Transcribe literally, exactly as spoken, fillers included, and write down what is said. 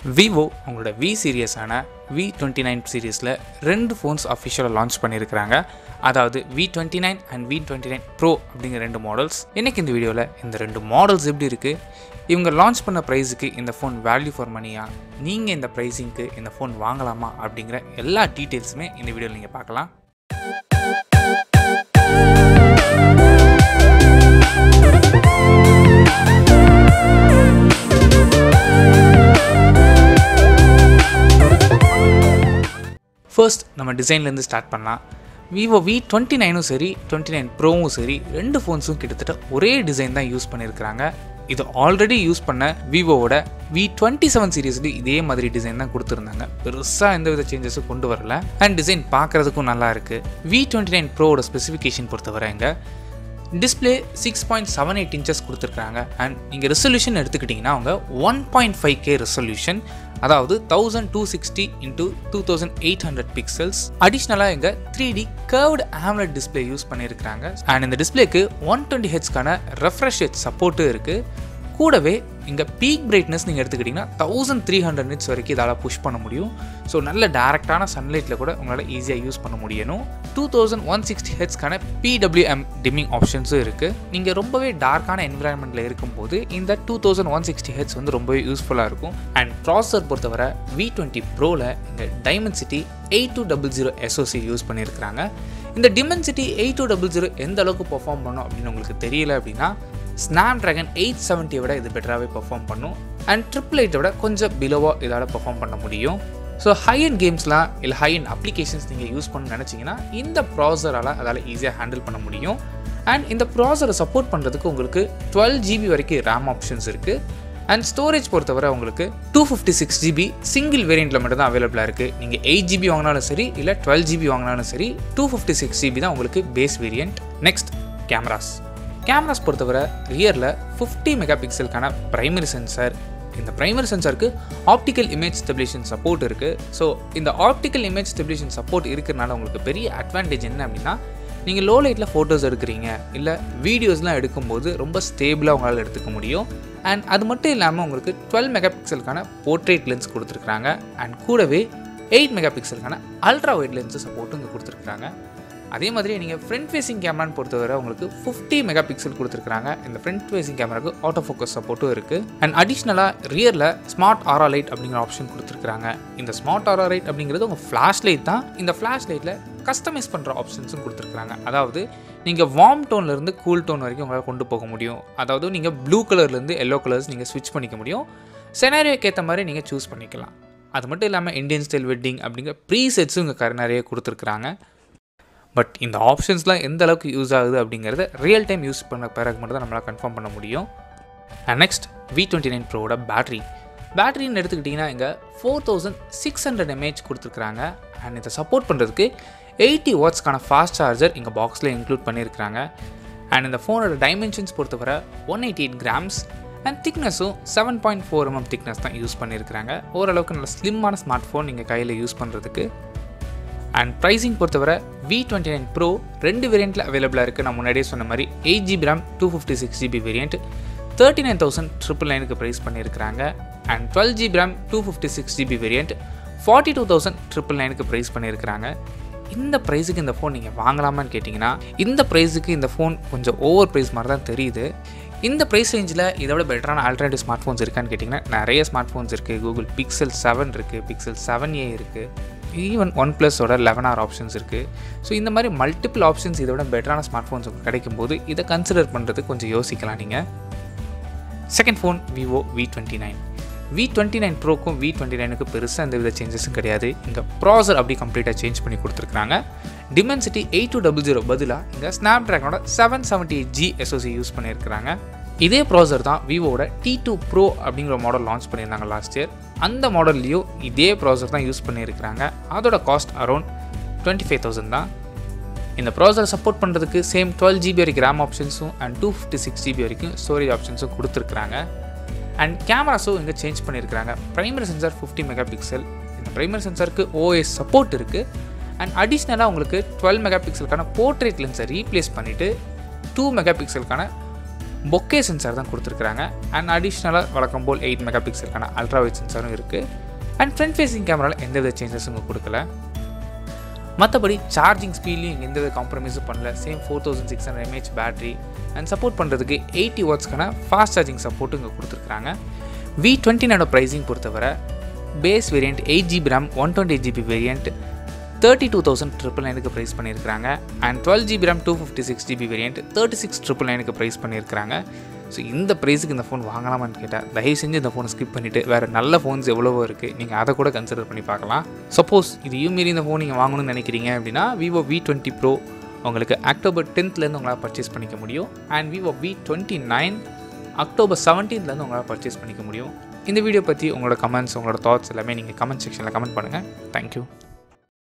Vivo உங்களோட V series ஆன V twenty-nine சீரிஸ்ல ரெண்டு phones officially launch பண்ணிருக்காங்க. அதாவது V twenty-nine and V twenty-nine Pro அப்படிங்கிற ரெண்டு மாடல்ஸ். இன்னைக்கு இந்த வீடியோல இந்த ரெண்டு மாடல்ஸ் எப்படி இருக்கு, இவங்க லான்ச் பண்ண பிரைஸ்க்கு இந்த ஃபோன் வேல்யூ ஃபார் மணியா, நீங்க இந்த பிரைசிங்க்கு இந்த ஃபோன் வாங்கலாமா அப்படிங்கிற எல்லா டீடைல்ஸுமே இந்த வீடியோல நீங்க பார்க்கலாம். ஃபர்ஸ்ட் நம்ம டிசைன்லேருந்து ஸ்டார்ட் பண்ணலாம். Vivo V twenty-nine சரி twenty-nine ப்ரோவும் சரி ரெண்டு ஃபோன்ஸும் கிட்டத்தட்ட ஒரே டிசைன் தான் யூஸ் பண்ணியிருக்கிறாங்க. இது ஆல்ரெடி யூஸ் பண்ண விவோவோட V twenty-seven சீரீஸ்லேயும் இதே மாதிரி டிசைன் தான் கொடுத்துருந்தாங்க. பெருசாக எந்த வித சேஞ்சஸும் கொண்டு வரல. அண்ட் டிசைன் பார்க்குறதுக்கும் நல்லா இருக்குது. V twenty-nine ப்ரோவோட ஸ்பெசிஃபிகேஷன் பொறுத்தவரை இங்கே display six point seven eight inches கொடுத்துருக்காங்க. அண்ட் இங்கே ரெசல்யூஷன் எடுத்துக்கிட்டிங்கன்னா அவங்க one point five K resolution, அதாவது thousand two sixty into two thousand eight hundred pixels. அடிஷ்னலாக இங்கே three D curved AMOLED display use பண்ணியிருக்காங்க. அண்ட் இந்த டிஸ்பிளேக்கு ஒன் டுவெண்ட்டி ஹெச்க்கான ரெஃப்ரெஷ் ஹெச் சப்போர்ட்டும் இருக்குது. கூடவே இங்கே பீக் பிரைட்னஸ் நீங்கள் எடுத்துக்கிட்டிங்கன்னா தௌசண்ட் த்ரீ ஹண்ட்ரட் நிட்ஸ் வரைக்கும் இதால் புஷ் பண்ண முடியும். ஸோ நல்ல டேரெக்டான சன்லைட்டில் கூட உங்களால் ஈஸியாக யூஸ் பண்ண முடியணும். டூ தௌசண்ட் ஒன் சிக்ஸ்டி ஹெச்க்கான பிடபிள்யூஎம் டிம்மிங் ஆப்ஷன்ஸும் இருக்குது. நீங்கள் ரொம்பவே டார்க்கான என்விரான்மெண்ட்டில் இருக்கும்போது இந்த two thousand one sixty H வந்து ரொம்பவே யூஸ்ஃபுல்லாக இருக்கும். அண்ட் ப்ராசஸர் பொறுத்தவரை V twenty ப்ரோவில் இங்கே Dimensity eight two double zero SOC use பண்ணியிருக்கிறாங்க. இந்த Dimensity eight two double zero எந்த அளவுக்கு பெர்ஃபார்ம் பண்ணும் அப்படின்னு உங்களுக்கு தெரியல அப்படின்னா, ஸ்னாப்ட்ராகன் எயிட் செவன்ட்டியை விட இது பெட்டராகவே பெர்ஃபார்ம் பண்ணும். அண்ட் ட்ரிபிள் எயிட்டை விட கொஞ்சம் பிலோவாக இதால் பெர்ஃபார்ம் பண்ண முடியும். ஸோ ஹை அண்ட் கேம்ஸ்லாம் இல்லை ஹை அண்ட் அப்ளிகேஷன்ஸ் நீங்கள் யூஸ் பண்ண நினச்சிங்கன்னா இந்த ப்ராசரால் அதால் ஈஸியாக ஹேண்டில் பண்ண முடியும். அண்ட் இந்த ப்ராசரை சப்போர்ட் பண்ணுறதுக்கு உங்களுக்கு டுவெல் ஜிபி வரைக்கும் ரேம் ஆப்ஷன்ஸ் இருக்குது. அண்ட் ஸ்டோரேஜ் பொறுத்தவரை உங்களுக்கு two fifty six GB single வேரியண்ட்டில் மட்டும் தான் அவைலபிளாக இருக்குது. நீங்கள் எயிட் ஜிபி வாங்கினாலும் சரி இல்லை டுவெல் ஜிபி வாங்கினாலும் சரி டூ ஃபிஃப்டி சிக்ஸ் ஜிபி தான் உங்களுக்கு base variant. Next cameras. Cameras பொறுத்தவரை ரியரில் ஃபிஃப்டி மெகா பிக்சலுக்கான ப்ரைமரி சென்சார். இந்த ப்ரைமரி சென்சாருக்கு ஆப்டிக்கல் இமேஜ் ஸ்டெபிலேஷன் சப்போர்ட் இருக்குது. ஸோ இந்த ஆப்டிக்கல் இமேஜ் ஸ்டெபிலேஷன் சப்போர்ட் இருக்கிறனால உங்களுக்கு பெரிய அட்வான்டேஜ் என்ன அப்படின்னா, நீங்கள் லோ லைட்டில் ஃபோட்டோஸ் எடுக்கிறீங்க இல்லை வீடியோஸ்லாம் எடுக்கும்போது ரொம்ப ஸ்டேபிளாக உங்களால் எடுத்துக்க முடியும். அண்ட் அது மட்டும் இல்லாமல் உங்களுக்கு டுவெல் மெகா பிக்சலுக்கான போர்ட்ரேட் லென்ஸ் கொடுத்துருக்குறாங்க. அண்ட் கூடவே எயிட் மெகா பிக்சலுக்கான அல்ட்ரா வைட் லென்ஸு சப்போர்ட்டும் இங்கே கொடுத்துருக்குறாங்க. அதே மாதிரி நீங்கள் ஃப்ரண்ட் ஃபேஸிங் கேமரான்னு பொறுத்தவரை உங்களுக்கு ஃபிஃப்டி மெகா பிக்சல் கொடுத்துருக்காங்க. இந்த ஃப்ரண்ட் ஃபேஸிங் கேமராக்கு ஆட்டோ ஃபோக்கஸ் சப்போர்ட்டும் இருக்குது. அண்ட் அடிஷ்னலாக ரியரில் ஸ்மார்ட் ஆரா லைட் அப்படிங்கிற ஆப்ஷன் கொடுத்துருக்காங்க. இந்த ஸ்மார்ட் ஆரா லைட் அப்படிங்கிறது உங்கள் ஃப்ளாஷ் லைட் தான். இந்த ஃப்ளாஷ் லைட்டில் கஸ்டமைஸ் பண்ணுற ஆப்ஷன்ஸும் கொடுத்துருக்காங்க. அதாவது நீங்கள் வார்ம் டோன்லேருந்து கூல் டோன் வரைக்கும் உங்களால் கொண்டு போக முடியும். அதாவது நீங்கள் ப்ளூ கலர்லேருந்து எல்லோ கலர்ஸ் நீங்கள் ஸ்விட்ச் பண்ணிக்க முடியும். செனாரியோக்கு ஏற்ற மாதிரி நீங்கள் சூஸ் பண்ணிக்கலாம். அது மட்டும் இல்லாமல் இந்தியன் ஸ்டைல் வெட்டிங் அப்படிங்கிற ப்ரீ செட்ஸும் இங்கே நிறைய கொடுத்துருக்குறாங்க. பட் இந்த ஆப்ஷன்ஸ்லாம் எந்த அளவுக்கு யூஸ் ஆகுது அப்படிங்கிறத ரியல் டைம் யூஸ் பண்ண பிறகு மட்டும் தான் நம்மளால் கன்ஃபார்ம் பண்ண முடியும். அண்ட் நெக்ஸ்ட் V twenty-nine ப்ரோவோட பேட்டரி. பேட்டரின்னு எடுத்துக்கிட்டிங்கன்னா இங்கே four thousand six hundred mAh கொடுத்துருக்குறாங்க. அண்ட் இதை சப்போர்ட் பண்ணுறதுக்கு எயிட்டி வாட்ஸ்க்கான ஃபாஸ்ட் சார்ஜர் இங்கே பாக்ஸில் இன்க்ளூட் பண்ணியிருக்கிறாங்க. அண்ட் இந்த ஃபோனோட டைமென்ஷன்ஸ் பொறுத்தவரை one eighty eight grams and திக்னஸும் seven point four mm thickness தான் யூஸ் பண்ணியிருக்கிறாங்க. ஓரளவுக்கு நல்ல ஸ்லிம்மான ஸ்மார்ட் ஃபோன் நீங்கள் கையில் யூஸ் பண்ணுறதுக்கு. அண்ட் ப்ரைஸிங் பொறுத்தவரை V twenty-nine ப்ரோ ரெண்டு வேரியண்ட்டில் அவைலபிளாக இருக்குது. நான் முன்னாடியே சொன்ன மாதிரி eight GB RAM two fifty six GB variant thirty nine thousand triple நைனுக்கு ப்ரைஸ் பண்ணியிருக்கிறாங்க. And twelve GB RAM two fifty six GB variant forty two thousand triple நைனுக்கு ப்ரைஸ் பண்ணியிருக்கிறாங்க. இந்த ப்ரைஸுக்கு இந்த ஃபோன் நீங்கள் வாங்கலாமான்னு கேட்டிங்கன்னா, இந்த ப்ரைஸுக்கு இந்த ஃபோன் கொஞ்சம் ஓவர் ப்ரைஸ் மாதிரி தான் தெரியுது. இந்த ப்ரைஸ் ரேஞ்சில் இதை விட பெட்டரான ஆல்டர்னேட்டிவ் ஸ்மார்ட் ஃபோன்ஸ் இருக்கான்னு கேட்டிங்கன்னா நிறைய ஸ்மார்ட் ஃபோன்ஸ் இருக்குது. கூகுள் பிக்சல் செவன் இருக்குது, பிக்சல் செவன் ஏ இருக்குது, ஈவன் ஒன் ப்ளஸோட லெவன் ஆர் ஆப்ஷன்ஸ் இருக்குது. ஸோ இந்த மாதிரி மல்டிபிள் ஆப்ஷன்ஸ் இதை விட பெட்டரான ஸ்மார்ட் ஃபோன்ஸ் கிடைக்கும் போது இதை கன்சிடர் பண்ணுறதுக்கு கொஞ்சம் யோசிக்கலாம் நீங்கள். Second phone Vivo V twenty-nine. V twenty-nine ப்ரோக்கும் V twenty-nineக்கு பெருசாக எந்த வித சேஞ்சஸும் கிடையாது. இங்கே ப்ராசர் அப்படி கம்ப்ளீட்டாக சேஞ்ச் பண்ணி கொடுத்துருக்காங்க. Dimensity eight two double zero பதிலாக இங்கே ஸ்னாப்ட்ராகனோட seven seventy eight G SoC use பண்ணியிருக்கிறாங்க. இதே ப்ராசர் தான் விவோட டி டூ ப்ரோ அப்படிங்கிற மாடல் லான்ச் பண்ணியிருந்தாங்க லாஸ்ட் இயர். அந்த மாடல்லையும் இதே ப்ராசர் தான் யூஸ் பண்ணியிருக்கிறாங்க. அதோட cost around twenty five thousand தான். இந்த ப்ராசரை சப்போர்ட் பண்ணுறதுக்கு சேம் டுவெல் ஜிபி வரைக்கும் ரேம் ஆப்ஷன்ஸும் and two fifty six GB வரைக்கும் ஸ்டோரேஜ் ஆப்ஷன்ஸும் கொடுத்துருக்குறாங்க. அண்ட் கேமராஸும் இங்கே சேஞ்ச் பண்ணியிருக்கிறாங்க. Primary sensor fifty mega pixel. இந்த ப்ரைமரி சென்சாருக்கு ஓஎஸ் சப்போர்ட் இருக்குது. அண்ட் அடிஷ்னலாக உங்களுக்கு டுவெல் மெகா பிக்சலுக்கான போர்ட்ரேட் லென்ஸை ரீப்ளேஸ் பண்ணிவிட்டு டூ மெகா பிக்சலுக்கான பொக்கே சென்சார் தான் கொடுத்துருக்காங்க. அண்ட் அடிஷ்னலாக வழக்கம் போல் எயிட் மெகா பிக்சலுக்கான அல்ட்ரா வைட் சென்சாரும் இருக்குது. அண்ட் ஃப்ரண்ட் ஃபேஸிங் கேமராவில் எந்தவித சேஞ்சஸும் இங்கே கொடுக்கல. மற்றபடி சார்ஜிங் ஸ்பீட்லையும் எந்தவித காம்ப்ரமைஸும் பண்ணல. Same four thousand six hundred mAh battery and support பண்ணுறதுக்கு எயிட்டி வாட்ஸ்க்கான ஃபாஸ்ட் சார்ஜிங் சப்போர்ட்டும் இங்கே கொடுத்துருக்காங்க. வி டுவெண்ட்டி நைனோட ப்ரைஸிங் பொறுத்தவரை base variant eight GB RAM one twenty eight GB variant thirty two thousand triple நைனுக்கு ப்ரைஸ் பண்ணியிருக்காங்க. And twelve GB RAM two fifty six GB variant thirty six triple நைனுக்கு price பண்ணியிருக்காங்க. So இந்த ப்ரைஸுக்கு இந்த phone வாங்கலாமான்னு கேட்டால் தயவு செஞ்சு இந்த ஃபோனை ஸ்கிப் பண்ணிவிட்டு வேறு நல்ல ஃபோன்ஸ் எவ்வளவோ இருக்குது, நீங்கள் அதை கூட கன்சிடர் பண்ணி பார்க்கலாம். சப்போஸ் இதையும் மீறி இந்த ஃபோன் நீங்கள் வாங்கணும்னு நினைக்கிறீங்க அப்படின்னா விவோ வி டுவெண்ட்டி ப்ரோ உங்களுக்கு அக்டோபர் டென்த்லேருந்து உங்களால் பர்ச்சேஸ் பண்ணிக்க முடியும். And Vivo V twenty nine October செவன்டீன்லேருந்து உங்களால் பர்ச்சேஸ் பண்ணிக்க முடியும். இந்த வீடியோ பற்றி உங்களோட கமெண்ட்ஸ், உங்களோட தாட்ஸ் எல்லாமே நீங்கள் கமெண்ட் செக்ஷனில் கமெண்ட் பண்ணுங்கள். தேங்க்யூ.